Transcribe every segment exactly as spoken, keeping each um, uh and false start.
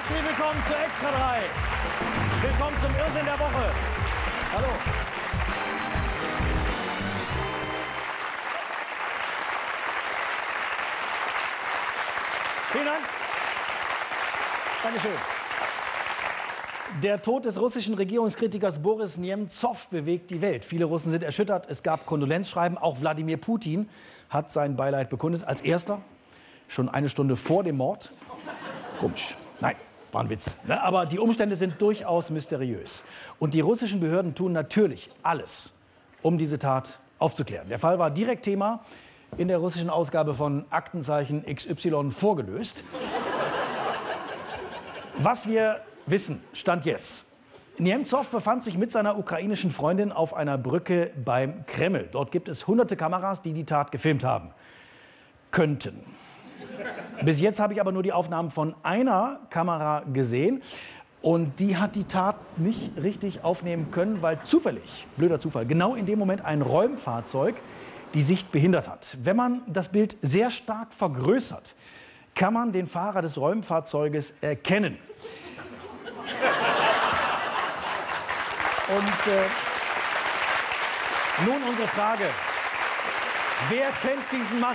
Herzlich willkommen zu Extra drei. Willkommen zum Irrsinn der Woche. Hallo. Vielen Dank. Dankeschön. Der Tod des russischen Regierungskritikers Boris Nemzow bewegt die Welt. Viele Russen sind erschüttert. Es gab Kondolenzschreiben. Auch Wladimir Putin hat sein Beileid bekundet. Als erster, schon eine Stunde vor dem Mord. Komisch. Nein, war ein Witz. Aber die Umstände sind durchaus mysteriös. Und die russischen Behörden tun natürlich alles, um diese Tat aufzuklären. Der Fall war direkt Thema in der russischen Ausgabe von Aktenzeichen X Y vorgelöst. Was wir wissen, Stand jetzt. Nemzow befand sich mit seiner ukrainischen Freundin auf einer Brücke beim Kreml. Dort gibt es hunderte Kameras, die die Tat gefilmt haben könnten. Bis jetzt habe ich aber nur die Aufnahmen von einer Kamera gesehen. Und die hat die Tat nicht richtig aufnehmen können, weil zufällig, blöder Zufall, genau in dem Moment ein Räumfahrzeug die Sicht behindert hat. Wenn man das Bild sehr stark vergrößert, kann man den Fahrer des Räumfahrzeuges erkennen. Und äh, nun unsere Frage. Wer kennt diesen Mann?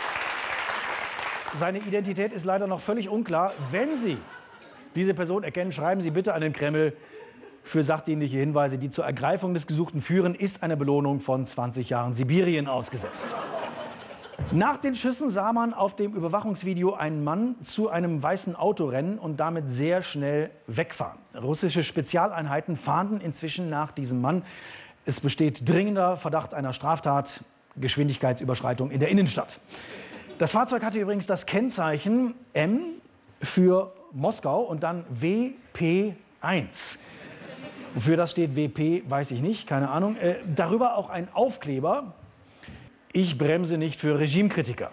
Seine Identität ist leider noch völlig unklar. Wenn Sie diese Person erkennen, schreiben Sie bitte an den Kreml. Für sachdienliche Hinweise, die zur Ergreifung des Gesuchten führen, ist eine Belohnung von zwanzig Jahren Sibirien ausgesetzt. Nach den Schüssen sah man auf dem Überwachungsvideo einen Mann zu einem weißen Auto rennen und damit sehr schnell wegfahren. Russische Spezialeinheiten fahnden inzwischen nach diesem Mann. Es besteht dringender Verdacht einer Straftat, Geschwindigkeitsüberschreitung in der Innenstadt. Das Fahrzeug hatte übrigens das Kennzeichen M für Moskau und dann W P eins. Wofür das steht, W P, weiß ich nicht, keine Ahnung. Äh, darüber auch ein Aufkleber. Ich bremse nicht für Regimekritiker.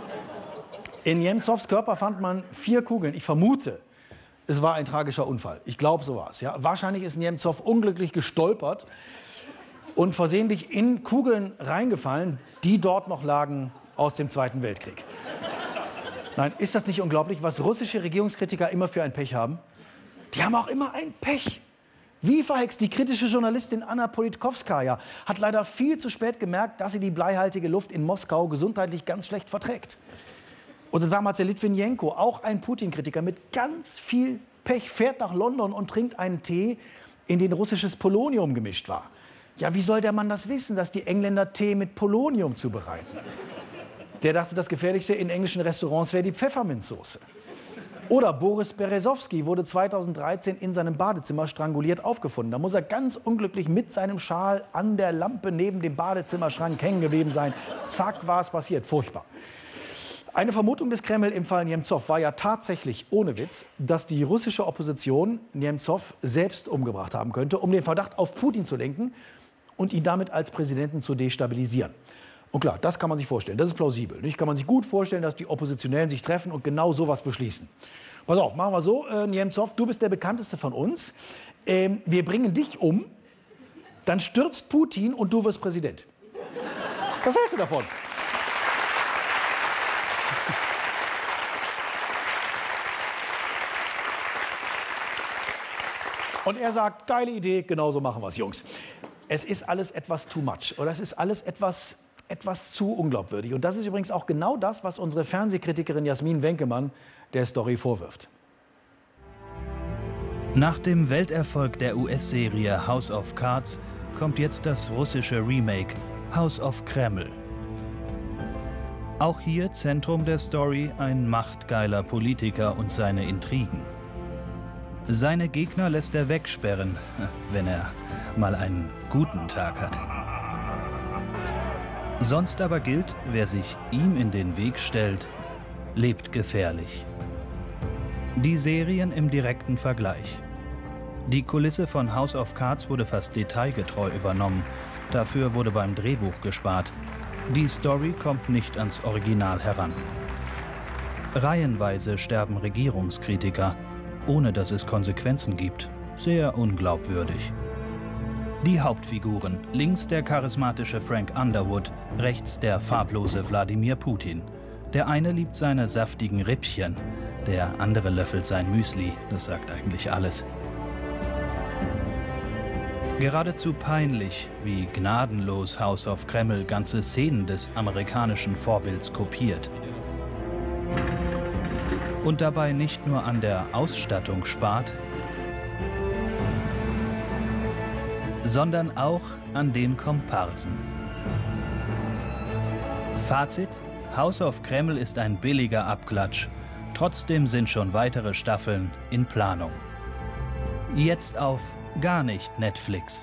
In Nemzows Körper fand man vier Kugeln. Ich vermute, es war ein tragischer Unfall. Ich glaube, so war es. Ja? Wahrscheinlich ist Nemzow unglücklich gestolpert und versehentlich in Kugeln reingefallen, die dort noch lagen aus dem Zweiten Weltkrieg. Nein, ist das nicht unglaublich, was russische Regierungskritiker immer für ein Pech haben? Die haben auch immer ein Pech. Wie verhext, die kritische Journalistin Anna Politkovskaja hat leider viel zu spät gemerkt, dass sie die bleihaltige Luft in Moskau gesundheitlich ganz schlecht verträgt. Oder damals der Litwinenko, auch ein Putin-Kritiker mit ganz viel Pech, fährt nach London und trinkt einen Tee, in den russisches Polonium gemischt war. Ja, wie soll der Mann das wissen, dass die Engländer Tee mit Polonium zubereiten? Der dachte, das Gefährlichste in englischen Restaurants wäre die Pfefferminzsoße. Oder Boris Berezowski wurde zweitausenddreizehn in seinem Badezimmer stranguliert aufgefunden. Da muss er ganz unglücklich mit seinem Schal an der Lampe neben dem Badezimmerschrank hängen geblieben sein. Zack, war es passiert. Furchtbar. Eine Vermutung des Kreml im Fall Nemzow war ja tatsächlich, ohne Witz, dass die russische Opposition Nemzow selbst umgebracht haben könnte, um den Verdacht auf Putin zu lenken und ihn damit als Präsidenten zu destabilisieren. Und klar, das kann man sich vorstellen, das ist plausibel. Nicht? Kann man sich gut vorstellen, dass die Oppositionellen sich treffen und genau sowas beschließen. Pass auf, machen wir so, äh, Nemzow, du bist der bekannteste von uns. Ähm, wir bringen dich um, dann stürzt Putin und du wirst Präsident. Was hältst du davon? Und er sagt, geile Idee, genau so machen wir es, Jungs. Es ist alles etwas too much oder es ist alles etwas... etwas zu unglaubwürdig. Und das ist übrigens auch genau das, was unsere Fernsehkritikerin Jasmin Wenkemann der Story vorwirft. Nach dem Welterfolg der U S-Serie House of Cards kommt jetzt das russische Remake House of Kreml. Auch hier Zentrum der Story ein machtgeiler Politiker und seine Intrigen. Seine Gegner lässt er wegsperren, wenn er mal einen guten Tag hat. Sonst aber gilt, wer sich ihm in den Weg stellt, lebt gefährlich. Die Serien im direkten Vergleich. Die Kulisse von House of Cards wurde fast detailgetreu übernommen. Dafür wurde beim Drehbuch gespart. Die Story kommt nicht ans Original heran. Reihenweise sterben Regierungskritiker, ohne dass es Konsequenzen gibt. Sehr unglaubwürdig. Die Hauptfiguren, links der charismatische Frank Underwood, rechts der farblose Wladimir Putin. Der eine liebt seine saftigen Rippchen, Der andere löffelt sein Müsli, das sagt eigentlich alles. Geradezu peinlich, wie gnadenlos House of Kreml ganze Szenen des amerikanischen Vorbilds kopiert. Und dabei nicht nur an der Ausstattung spart, sondern auch an den Komparsen. Fazit: House of Kreml ist ein billiger Abklatsch. Trotzdem sind schon weitere Staffeln in Planung. Jetzt auf gar nicht Netflix.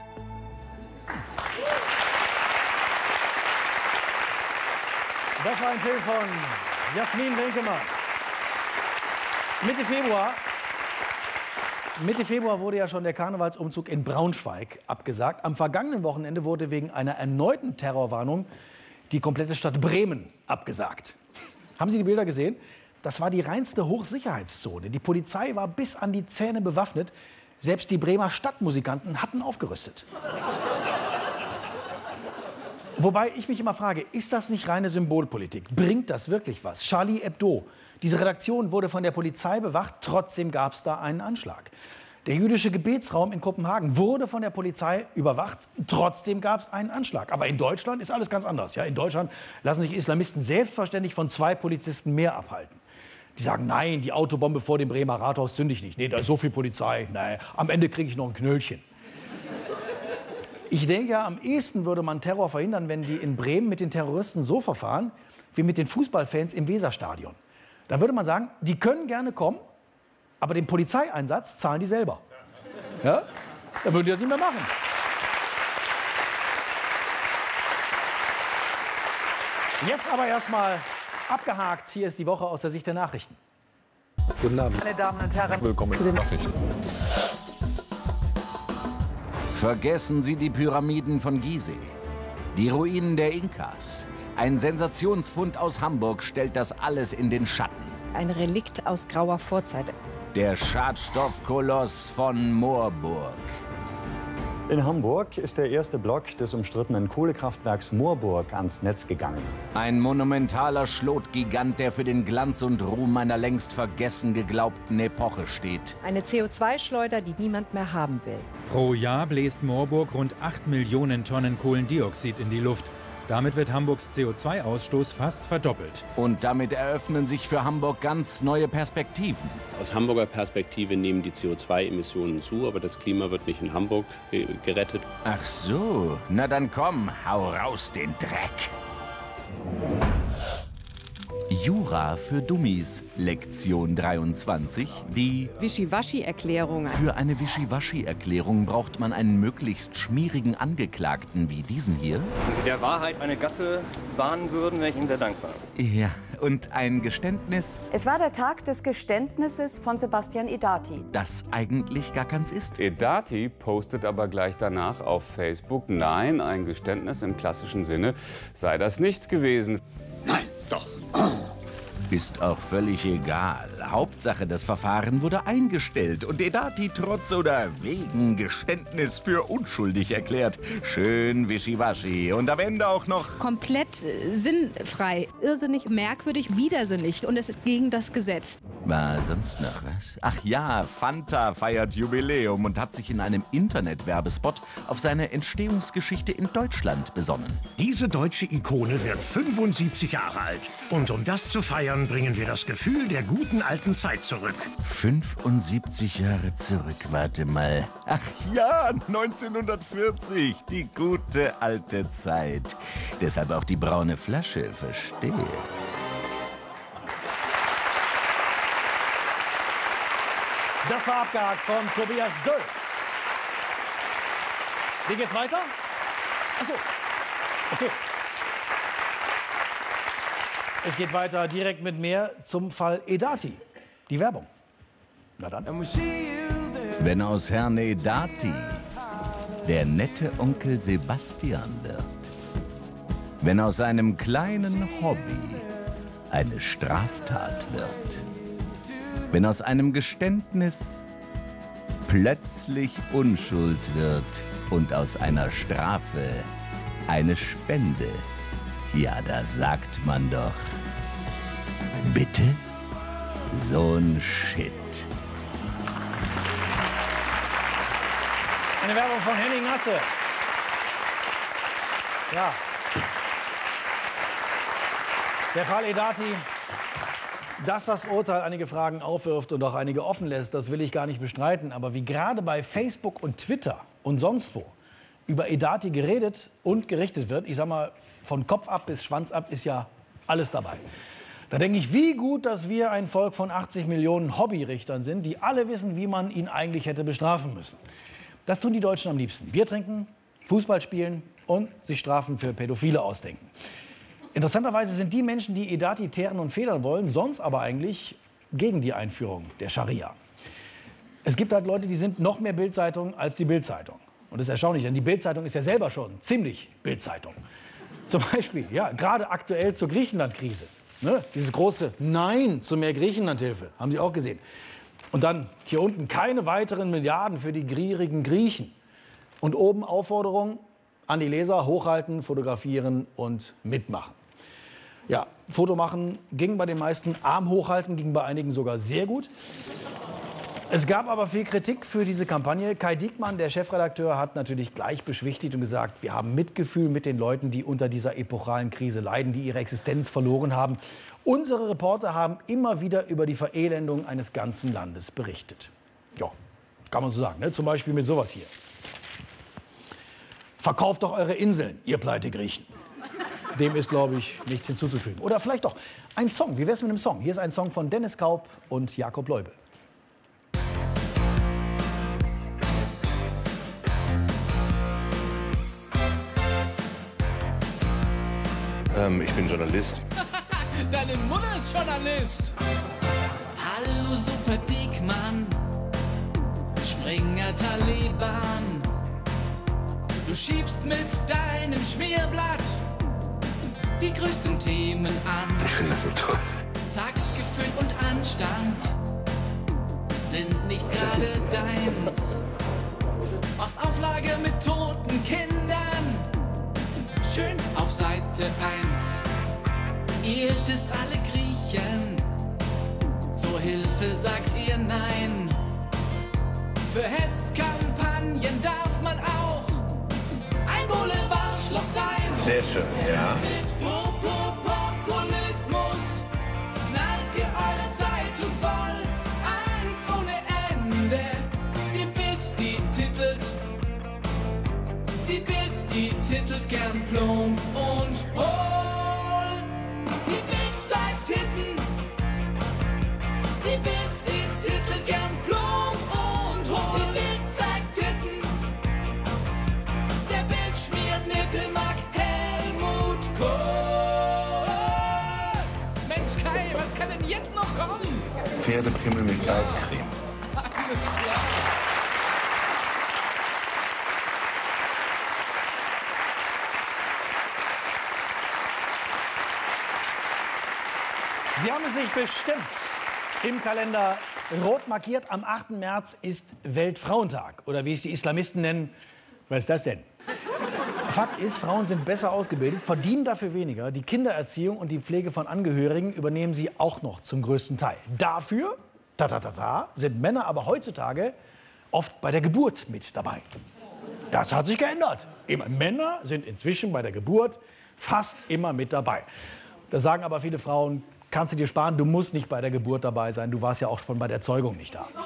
Das war ein Film von Jasmin Wenkemann. Mitte Februar, Mitte Februar wurde ja schon der Karnevalsumzug in Braunschweig abgesagt. Am vergangenen Wochenende wurde wegen einer erneuten Terrorwarnung die komplette Stadt Bremen abgesagt. Haben Sie die Bilder gesehen? Das war die reinste Hochsicherheitszone. Die Polizei war bis an die Zähne bewaffnet. Selbst die Bremer Stadtmusikanten hatten aufgerüstet. Wobei ich mich immer frage, ist das nicht reine Symbolpolitik? Bringt das wirklich was? Charlie Hebdo. Diese Redaktion wurde von der Polizei bewacht, trotzdem gab es da einen Anschlag. Der jüdische Gebetsraum in Kopenhagen wurde von der Polizei überwacht, trotzdem gab es einen Anschlag. Aber in Deutschland ist alles ganz anders. Ja, in Deutschland lassen sich Islamisten selbstverständlich von zwei Polizisten mehr abhalten. Die sagen, nein, die Autobombe vor dem Bremer Rathaus zünde ich nicht. Nee, da ist so viel Polizei. Nein, am Ende kriege ich noch ein Knöllchen. Ich denke ja, am ehesten würde man Terror verhindern, wenn die in Bremen mit den Terroristen so verfahren, wie mit den Fußballfans im Weserstadion. Dann würde man sagen, die können gerne kommen, aber den Polizeieinsatz zahlen die selber. Ja? Dann würden die das nicht mehr machen. Jetzt aber erstmal abgehakt. Hier ist die Woche aus der Sicht der Nachrichten. Guten Abend. Meine Damen und Herren, willkommen zu den Nachrichten. Vergessen Sie die Pyramiden von Gizeh, die Ruinen der Inkas. Ein Sensationsfund aus Hamburg stellt das alles in den Schatten. Ein Relikt aus grauer Vorzeit. Der Schadstoffkoloss von Moorburg. In Hamburg ist der erste Block des umstrittenen Kohlekraftwerks Moorburg ans Netz gegangen. Ein monumentaler Schlotgigant, der für den Glanz und Ruhm einer längst vergessen geglaubten Epoche steht. Eine C O zwei Schleuder, die niemand mehr haben will. Pro Jahr bläst Moorburg rund acht Millionen Tonnen Kohlendioxid in die Luft. Damit wird Hamburgs C O zwei Ausstoß fast verdoppelt. Und damit eröffnen sich für Hamburg ganz neue Perspektiven. Aus Hamburger Perspektive nehmen die C O zwei Emissionen zu, aber das Klima wird nicht in Hamburg gerettet. Ach so, na dann komm, hau raus den Dreck. Jura für Dummies, Lektion dreiundzwanzig, die Wischiwaschi-Erklärungen. Für eine Wischiwaschi-Erklärung braucht man einen möglichst schmierigen Angeklagten wie diesen hier. Wenn Sie der Wahrheit eine Gasse bahnen würden, wäre ich Ihnen sehr dankbar. Ja, und ein Geständnis, Es war der Tag des Geständnisses von Sebastian Edati. das eigentlich gar keins ist. Edati postet aber gleich danach auf Facebook, nein, ein Geständnis im klassischen Sinne sei das nicht gewesen. Nein, doch. Ist auch völlig egal. Hauptsache, das Verfahren wurde eingestellt und Edati trotz oder wegen Geständnis für unschuldig erklärt. Schön wischiwaschi und am Ende auch noch komplett äh, sinnfrei, irrsinnig, merkwürdig, widersinnig und es ist gegen das Gesetz. War sonst noch was? Ach ja, Fanta feiert Jubiläum und hat sich in einem Internetwerbespot auf seine Entstehungsgeschichte in Deutschland besonnen. Diese deutsche Ikone wird fünfundsiebzig Jahre alt. Und um das zu feiern, bringen wir das Gefühl der guten alten Zeit zurück. fünfundsiebzig Jahre zurück, warte mal. Ach ja, neunzehnhundertvierzig, die gute alte Zeit. Deshalb auch die braune Flasche, verstehe. Das war abgehakt von Tobias Döll. Wie geht's weiter? Achso, okay. Es geht weiter direkt mit mehr zum Fall Edati. Die Werbung. Na dann. Wenn aus Herrn Edati der nette Onkel Sebastian wird, wenn aus einem kleinen Hobby eine Straftat wird, wenn aus einem Geständnis plötzlich Unschuld wird und aus einer Strafe eine Spende, ja, da sagt man doch, bitte so'n Shit. Eine Werbung von Henning Nasse. Ja. Der Fall Edati, dass das Urteil einige Fragen aufwirft und auch einige offen lässt, das will ich gar nicht bestreiten. Aber wie gerade bei Facebook und Twitter und sonst wo über Edati geredet und gerichtet wird, ich sag mal, von Kopf ab bis Schwanz ab ist ja alles dabei. Da denke ich, wie gut, dass wir ein Volk von achtzig Millionen Hobbyrichtern sind, die alle wissen, wie man ihn eigentlich hätte bestrafen müssen. Das tun die Deutschen am liebsten. Bier trinken, Fußball spielen und sich Strafen für Pädophile ausdenken. Interessanterweise sind die Menschen, die Edati teeren und federn wollen, sonst aber eigentlich gegen die Einführung der Scharia. Es gibt halt Leute, die sind noch mehr Bild-Zeitung als die Bild-Zeitung. Und das ist erstaunlich, denn die Bild-Zeitung ist ja selber schon ziemlich Bild-Zeitung. Zum Beispiel, ja, gerade aktuell zur Griechenland-Krise. Ne? Dieses große Nein zu mehr Griechenlandhilfe, haben Sie auch gesehen. Und dann hier unten keine weiteren Milliarden für die gierigen Griechen. Und oben Aufforderung an die Leser, hochhalten, fotografieren und mitmachen. Ja, Foto machen ging bei den meisten, Arm hochhalten ging bei einigen sogar sehr gut. Es gab aber viel Kritik für diese Kampagne. Kai Diekmann, der Chefredakteur, hat natürlich gleich beschwichtigt und gesagt, wir haben Mitgefühl mit den Leuten, die unter dieser epochalen Krise leiden, die ihre Existenz verloren haben. Unsere Reporter haben immer wieder über die Verelendung eines ganzen Landes berichtet. Ja, kann man so sagen, ne? Zum Beispiel mit sowas hier. Verkauft doch eure Inseln, ihr Pleitegriechen. Dem ist, glaube ich, nichts hinzuzufügen. Oder vielleicht doch ein Song. Wie wär's mit einem Song? Hier ist ein Song von Dennis Kaup und Jakob Leube. Ähm, ich bin Journalist. Deine Mutter ist Journalist. Hallo Super Diekmann, Springer Taliban. Du schiebst mit deinem Schmierblatt die größten Themen an. Ich finde das so toll. Taktgefühl und Anstand sind nicht gerade deins. Ostauflage mit toten Kindern, schön auf Seite eins. Ihr disst alle Griechen, zur Hilfe sagt ihr Nein. Für Hetzkampagnen darf man auch ein Boulevardschloch sein. Sehr schön, ja. Mit Populismus knallt ihr eure Zeitung voll. Angst ohne Ende. Die Bild, die titelt. Die Bild, die titelt gern plump und hohl. Die Bild zeigt Titten. Die Bild, die titelt gern plump und hohl. Die Bild zeigt Titten. Der Bildschmier-Nippel mag Helmut Kohl. Mensch Kai, was kann denn jetzt noch kommen? Pferdepimmel mit Kaltcreme. Alles klar. Sie haben es sich bestimmt im Kalender rot markiert. Am achten März ist Weltfrauentag. Oder wie es die Islamisten nennen, was ist das denn? Fakt ist, Frauen sind besser ausgebildet, verdienen dafür weniger. Die Kindererziehung und die Pflege von Angehörigen übernehmen sie auch noch zum größten Teil. Dafür, ta ta ta ta, sind Männer aber heutzutage oft bei der Geburt mit dabei. Das hat sich geändert. Immer Männer sind inzwischen bei der Geburt fast immer mit dabei. Da sagen aber viele Frauen, kannst du dir sparen, du musst nicht bei der Geburt dabei sein. Du warst ja auch schon bei der Zeugung nicht da.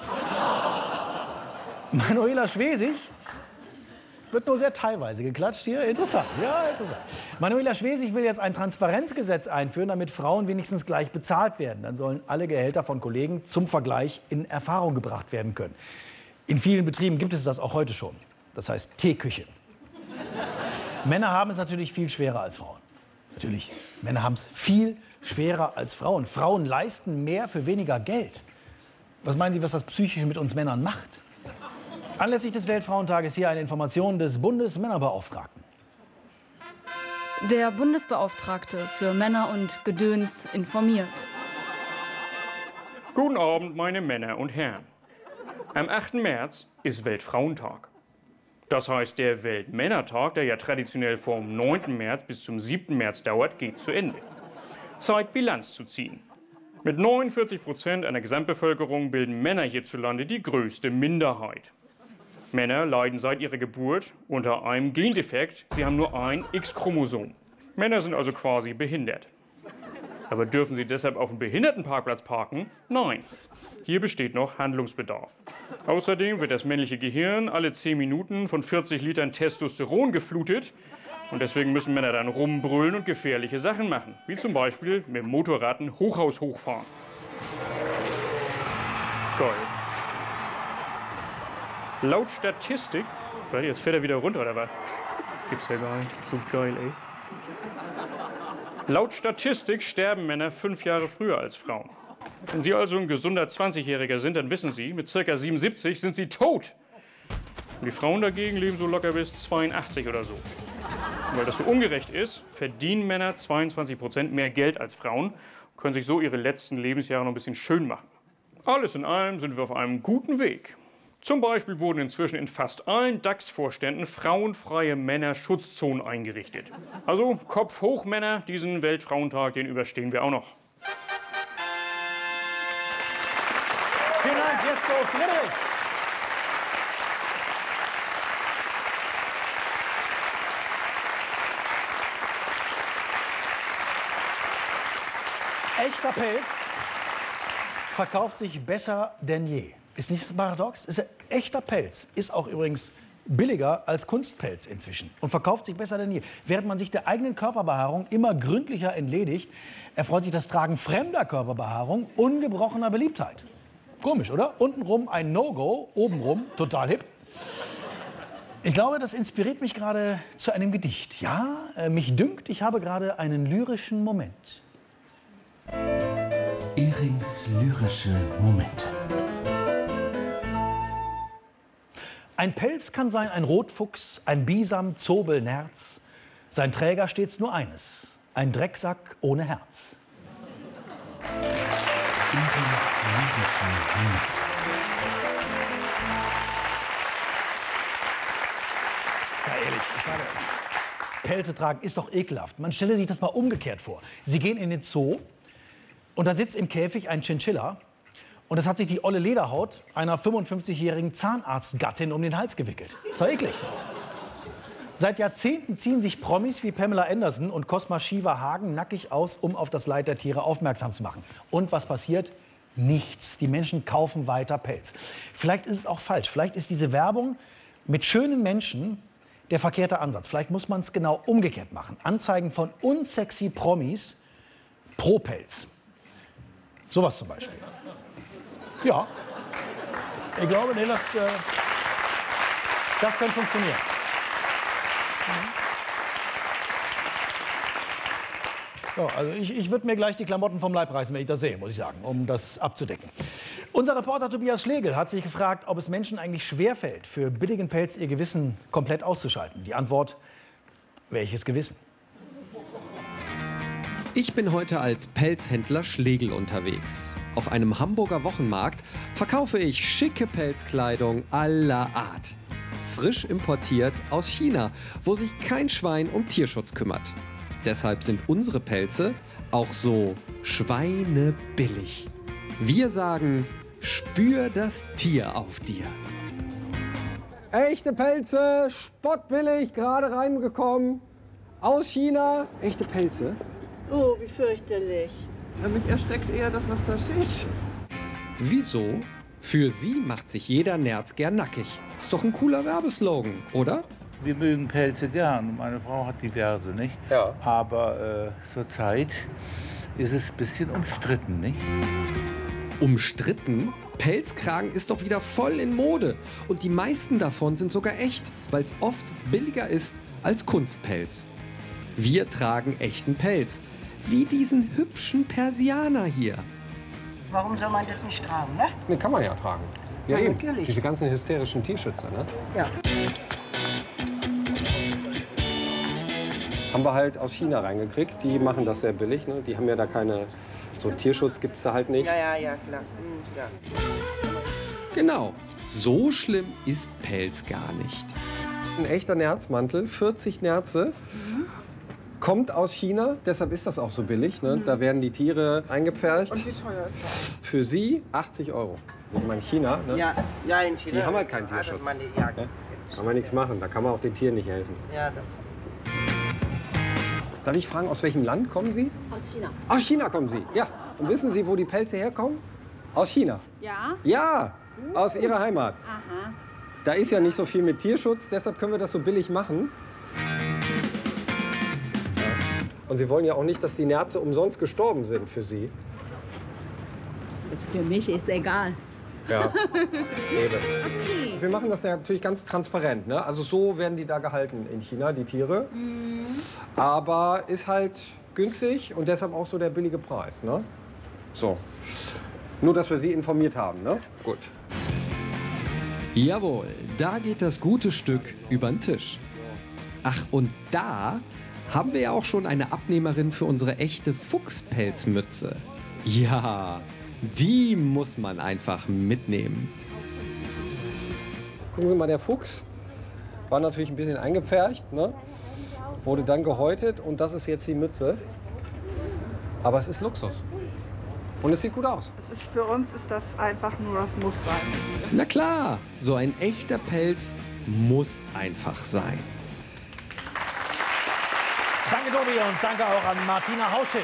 Manuela Schwesig wird nur sehr teilweise geklatscht hier. Interessant, ja, interessant. Manuela Schwesig will jetzt ein Transparenzgesetz einführen, damit Frauen wenigstens gleich bezahlt werden. Dann sollen alle Gehälter von Kollegen zum Vergleich in Erfahrung gebracht werden können. In vielen Betrieben gibt es das auch heute schon. Das heißt Teeküche. Männer haben es natürlich viel schwerer als Frauen. Natürlich, Männer haben es viel schwerer als Frauen. Frauen leisten mehr für weniger Geld. Was meinen Sie, was das psychisch mit uns Männern macht? Anlässlich des Weltfrauentages hier eine Information des Bundesmännerbeauftragten. Der Bundesbeauftragte für Männer und Gedöns informiert. Guten Abend, meine Männer und Herren. Am achten März ist Weltfrauentag. Das heißt, der Weltmännertag, der ja traditionell vom neunten März bis zum siebten März dauert, geht zu Ende. Zeit, Bilanz zu ziehen. Mit neunundvierzig Prozent einer Gesamtbevölkerung bilden Männer hierzulande die größte Minderheit. Männer leiden seit ihrer Geburt unter einem Gendefekt. Sie haben nur ein X-Chromosom. Männer sind also quasi behindert. Aber dürfen sie deshalb auf dem Behindertenparkplatz parken? Nein. Hier besteht noch Handlungsbedarf. Außerdem wird das männliche Gehirn alle zehn Minuten von vierzig Litern Testosteron geflutet. Und deswegen müssen Männer dann rumbrüllen und gefährliche Sachen machen. Wie zum Beispiel mit dem Motorrad ein Hochhaus hochfahren. Geil. Laut Statistik... Warte, jetzt fährt er wieder runter, oder was? Gibt's ja gar nicht. So geil, ey. Laut Statistik sterben Männer fünf Jahre früher als Frauen. Wenn Sie also ein gesunder zwanzigjähriger sind, dann wissen Sie, mit ca. siebenundsiebzig sind Sie tot. Und die Frauen dagegen leben so locker bis zweiundachtzig oder so. Und weil das so ungerecht ist, verdienen Männer zweiundzwanzig Prozent mehr Geld als Frauen und können sich so ihre letzten Lebensjahre noch ein bisschen schön machen. Alles in allem sind wir auf einem guten Weg. Zum Beispiel wurden inzwischen in fast allen DAX-Vorständen frauenfreie Männerschutzzonen eingerichtet. Also Kopf hoch, Männer, diesen Weltfrauentag, den überstehen wir auch noch. Vielen Dank, Jesko Friedrich. Echter Pelz verkauft sich besser denn je. Ist nicht so paradox? Ist ja echter Pelz. Ist auch übrigens billiger als Kunstpelz inzwischen und verkauft sich besser denn je. Während man sich der eigenen Körperbehaarung immer gründlicher entledigt, erfreut sich das Tragen fremder Körperbehaarung ungebrochener Beliebtheit. Komisch, oder? Untenrum ein No-Go, obenrum total hip. Ich glaube, das inspiriert mich gerade zu einem Gedicht. Ja, äh, mich dünkt, ich habe gerade einen lyrischen Moment. Erings lyrische Momente. Ein Pelz kann sein ein Rotfuchs, ein Bisam, Zobel, Nerz. Sein Träger stets nur eines, ein Drecksack ohne Herz. Erings lyrische Momente. Ja, ehrlich, ich meine, Pelze tragen ist doch ekelhaft. Man stelle sich das mal umgekehrt vor. Sie gehen in den Zoo und da sitzt im Käfig ein Chinchilla. Und das hat sich die olle Lederhaut einer fünfundfünfzigjährigen Zahnarztgattin um den Hals gewickelt. Ist doch eklig. Seit Jahrzehnten ziehen sich Promis wie Pamela Anderson und Cosma Shiva Hagen nackig aus, um auf das Leid der Tiere aufmerksam zu machen. Und was passiert? Nichts. Die Menschen kaufen weiter Pelz. Vielleicht ist es auch falsch. Vielleicht ist diese Werbung mit schönen Menschen der verkehrte Ansatz. Vielleicht muss man es genau umgekehrt machen. Anzeigen von unsexy Promis pro Pelz. Sowas zum Beispiel. Ja, ich glaube, nee, das, äh, das könnte funktionieren. So, also ich, ich würde mir gleich die Klamotten vom Leib reißen, wenn ich das sehe, muss ich sagen, um das abzudecken. Unser Reporter Tobias Schlegel hat sich gefragt, ob es Menschen eigentlich schwerfällt, für billigen Pelz ihr Gewissen komplett auszuschalten. Die Antwort, welches Gewissen? Ich bin heute als Pelzhändler Schlegel unterwegs. Auf einem Hamburger Wochenmarkt verkaufe ich schicke Pelzkleidung aller Art. Frisch importiert aus China, wo sich kein Schwein um Tierschutz kümmert. Deshalb sind unsere Pelze auch so schweinebillig. Wir sagen, spür das Tier auf dir. Echte Pelze, spottbillig, gerade reingekommen. Aus China, echte Pelze. Oh, wie fürchterlich. Ja, mich erschreckt eher das, was da steht. Wieso? Für sie macht sich jeder Nerz gern nackig. Ist doch ein cooler Werbeslogan, oder? Wir mögen Pelze gern. Meine Frau hat diverse, nicht? Ja. Aber äh, zurzeit ist es ein bisschen umstritten, nicht? Umstritten? Pelzkragen ist doch wieder voll in Mode. Und die meisten davon sind sogar echt, weil es oft billiger ist als Kunstpelz. Wir tragen echten Pelz. Wie diesen hübschen Persianer hier. Warum soll man das nicht tragen, ne? Ne, kann man ja tragen. Ja, Ja, eben. natürlich. Diese ganzen hysterischen Tierschützer, ne? Ja. Haben wir halt aus China reingekriegt. Die machen das sehr billig, ne? Die haben ja da keine... So Tierschutz gibt es da halt nicht. Ja, ja, ja, klar. Hm, ja. Genau, so schlimm ist Pelz gar nicht. Ein echter Nerzmantel, vierzig Nerze. kommt aus China, deshalb ist das auch so billig. Ne? Mhm. Da werden die Tiere eingepfercht. Und wie teuer ist das? Für Sie achtzig Euro. Ich meine, China, ne? Ja, ja, in China. Die haben halt keinen Tierschutz. Also meine, ja, ne? Kann man nichts machen, da kann man auch den Tieren nicht helfen. Ja, das. Darf ich fragen, aus welchem Land kommen Sie? Aus China. Aus China kommen Sie, ja. Und wissen Sie, wo die Pelze herkommen? Aus China. Ja? Ja, aus Ihrer Heimat. Aha. Da ist ja nicht so viel mit Tierschutz, deshalb können wir das so billig machen. Und Sie wollen ja auch nicht, dass die Nerze umsonst gestorben sind für Sie. Also für mich ist egal. Ja, eben. Okay. Wir machen das ja natürlich ganz transparent. Ne? Also so werden die da gehalten in China, die Tiere. Mhm. Aber ist halt günstig und deshalb auch so der billige Preis. Ne? So. Nur, dass wir Sie informiert haben. Ne? Gut. Jawohl, da geht das gute Stück über den Tisch. Ach, und da haben wir ja auch schon eine Abnehmerin für unsere echte Fuchspelzmütze. Ja, die muss man einfach mitnehmen. Gucken Sie mal, der Fuchs war natürlich ein bisschen eingepfercht, ne? Wurde dann gehäutet und das ist jetzt die Mütze. Aber es ist Luxus. Und es sieht gut aus. Das ist, für uns ist das einfach nur, das muss sein. Na klar, so ein echter Pelz muss einfach sein. Danke, Tobi, und danke auch an Martina Hausschild.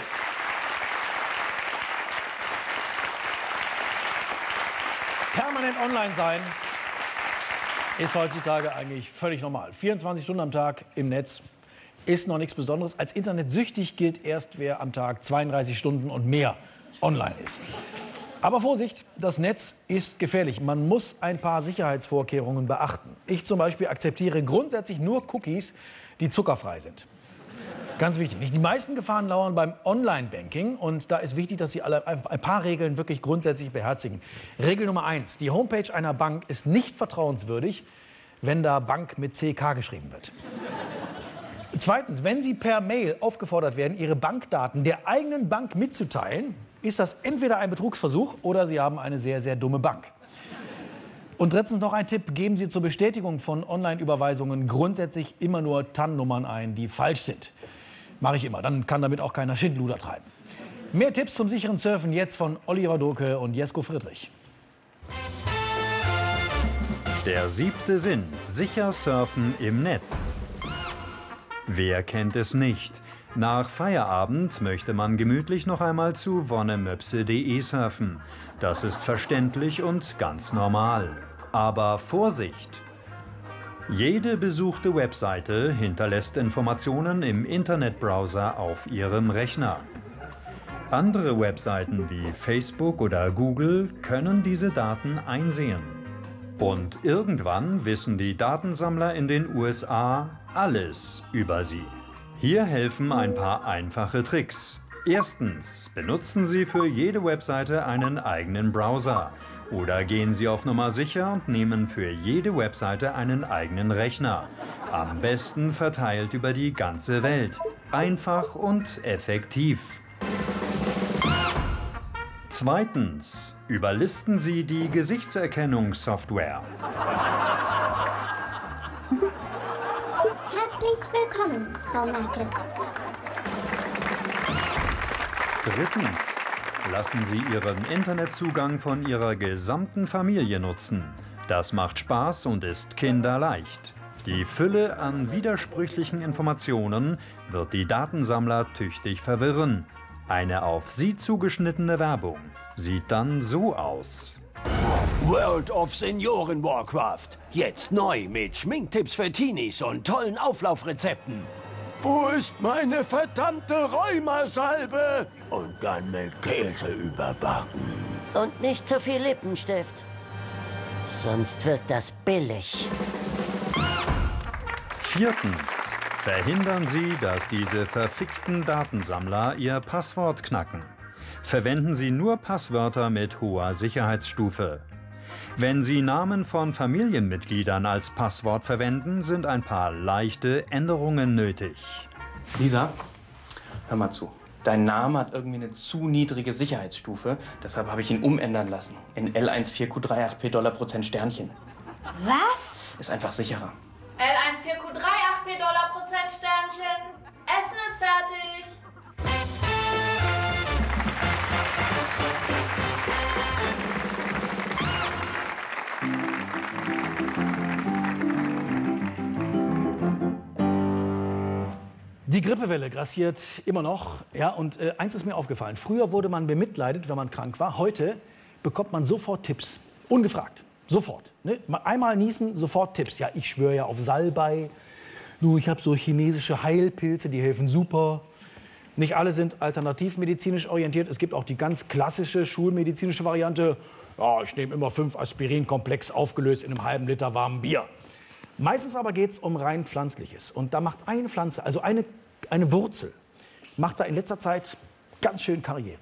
Permanent online sein ist heutzutage eigentlich völlig normal. vierundzwanzig Stunden am Tag im Netz ist noch nichts Besonderes. Als internetsüchtig gilt erst, wer am Tag zweiunddreißig Stunden und mehr online ist. Aber Vorsicht, das Netz ist gefährlich. Man muss ein paar Sicherheitsvorkehrungen beachten. Ich zum Beispiel akzeptiere grundsätzlich nur Cookies, die zuckerfrei sind. Ganz wichtig. Nicht? Die meisten Gefahren lauern beim Online-Banking. Und da ist wichtig, dass Sie alle ein paar Regeln wirklich grundsätzlich beherzigen. Regel Nummer eins. Die Homepage einer Bank ist nicht vertrauenswürdig, wenn da Bank mit C K geschrieben wird. Zweitens, wenn Sie per Mail aufgefordert werden, Ihre Bankdaten der eigenen Bank mitzuteilen, ist das entweder ein Betrugsversuch oder Sie haben eine sehr, sehr dumme Bank. Und drittens noch ein Tipp, geben Sie zur Bestätigung von Online-Überweisungen grundsätzlich immer nur T A N-Nummern ein, die falsch sind. Mache ich immer, dann kann damit auch keiner Schindluder treiben. Mehr Tipps zum sicheren Surfen jetzt von Oliver Doke und Jesko Friedrich. Der siebte Sinn, sicher surfen im Netz. Wer kennt es nicht? Nach Feierabend möchte man gemütlich noch einmal zu wonnemöpse punkt de surfen. Das ist verständlich und ganz normal. Aber Vorsicht! Jede besuchte Webseite hinterlässt Informationen im Internetbrowser auf Ihrem Rechner. Andere Webseiten wie Facebook oder Google können diese Daten einsehen. Und irgendwann wissen die Datensammler in den U S A alles über Sie. Hier helfen ein paar einfache Tricks. Erstens, benutzen Sie für jede Webseite einen eigenen Browser. Oder gehen Sie auf Nummer sicher und nehmen für jede Webseite einen eigenen Rechner. Am besten verteilt über die ganze Welt. Einfach und effektiv. Zweitens, überlisten Sie die Gesichtserkennungssoftware. Herzlich willkommen, Frau Merkel. Drittens, lassen Sie Ihren Internetzugang von Ihrer gesamten Familie nutzen. Das macht Spaß und ist kinderleicht. Die Fülle an widersprüchlichen Informationen wird die Datensammler tüchtig verwirren. Eine auf Sie zugeschnittene Werbung sieht dann so aus. World of Senioren Warcraft. Jetzt neu mit Schminktipps für Teenies und tollen Auflaufrezepten. Wo ist meine verdammte Rheumasalbe? Und dann mit Käse überbacken. Und nicht zu viel Lippenstift. Sonst wirkt das billig. Viertens. Verhindern Sie, dass diese verfickten Datensammler Ihr Passwort knacken. Verwenden Sie nur Passwörter mit hoher Sicherheitsstufe. Wenn Sie Namen von Familienmitgliedern als Passwort verwenden, sind ein paar leichte Änderungen nötig. Lisa, hör mal zu. Dein Name hat irgendwie eine zu niedrige Sicherheitsstufe. Deshalb habe ich ihn umändern lassen. In L eins vier Q acht P Dollar Prozent Sternchen. Was? Ist einfach sicherer. L eins vier Q acht P Dollar Prozent Sternchen. Essen ist fertig. Die Grippewelle grassiert immer noch. Ja, und äh, eins ist mir aufgefallen. Früher wurde man bemitleidet, wenn man krank war. Heute bekommt man sofort Tipps. Ungefragt. Sofort. Ne? Einmal niesen, sofort Tipps. Ja, ich schwöre ja auf Salbei. Du, ich habe so chinesische Heilpilze, die helfen super. Nicht alle sind alternativmedizinisch orientiert. Es gibt auch die ganz klassische schulmedizinische Variante. Ja, ich nehme immer fünf Aspirin-Komplex aufgelöst in einem halben Liter warmem Bier. Meistens aber geht es um rein Pflanzliches. Und da macht eine Pflanze, also eine, eine Wurzel, macht da in letzter Zeit ganz schön Karriere.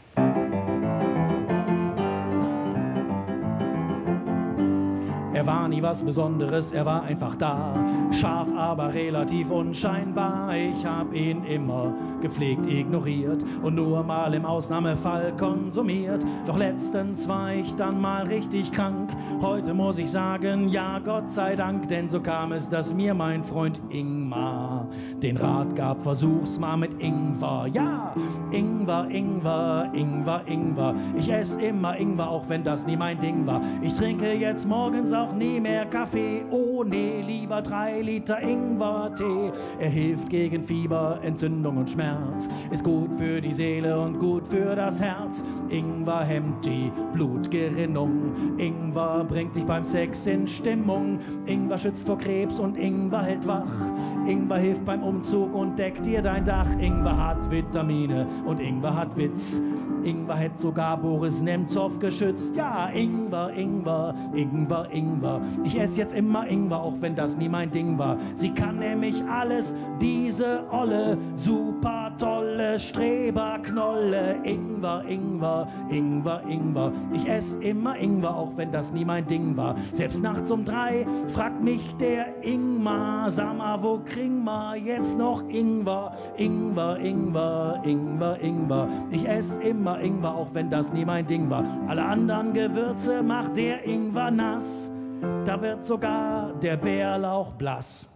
Er war nie was Besonderes, er war einfach da. Scharf, aber relativ unscheinbar. Ich hab ihn immer gepflegt ignoriert und nur mal im Ausnahmefall konsumiert. Doch letztens war ich dann mal richtig krank. Heute muss ich sagen, ja, Gott sei Dank. Denn so kam es, dass mir mein Freund Ingmar den Rat gab, versuch's mal mit Ingwer. Ja, Ingwer, Ingwer, Ingwer, Ingwer. Ich esse immer Ingwer, auch wenn das nie mein Ding war. Ich trinke jetzt morgens auch nie mehr Kaffee. Oh nee, lieber drei Liter Ingwer-Tee. Er hilft gegen Fieber, Entzündung und Schmerz. Ist gut für die Seele und gut für das Herz. Ingwer hemmt die Blutgerinnung. Ingwer bringt dich beim Sex in Stimmung. Ingwer schützt vor Krebs und Ingwer hält wach. Ingwer hilft beim Umzug und deckt dir dein Dach. Ingwer hat Vitamine und Ingwer hat Witz. Ingwer hätte sogar Boris Nemtsov geschützt. Ja, Ingwer, Ingwer, Ingwer, Ingwer. Ich esse jetzt immer Ingwer, auch wenn das nie mein Ding war. Sie kann nämlich alles, diese olle, super tolle Streberknolle. Ingwer, Ingwer, Ingwer, Ingwer. Ich esse immer Ingwer, auch wenn das nie mein Ding war. Selbst nachts um drei fragt mich der Ingmar, sag mal, wo kriegen wir jetzt noch Ingwer? Ingwer, Ingwer, Ingwer, Ingwer. Ich esse immer Ingwer, auch wenn das nie mein Ding war. Alle anderen Gewürze macht der Ingwer nass. Da wird sogar der Bärlauch blass.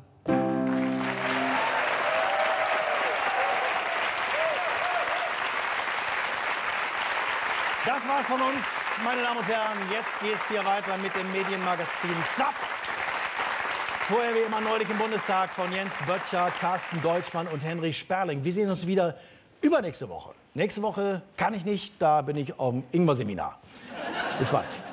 Das war's von uns, meine Damen und Herren. Jetzt geht's hier weiter mit dem Medienmagazin Zapp. Vorher wie immer neulich im Bundestag von Jens Böttcher, Carsten Deutschmann und Henry Sperling. Wir sehen uns wieder übernächste Woche. Nächste Woche kann ich nicht, da bin ich am Ingwer-Seminar. Bis bald.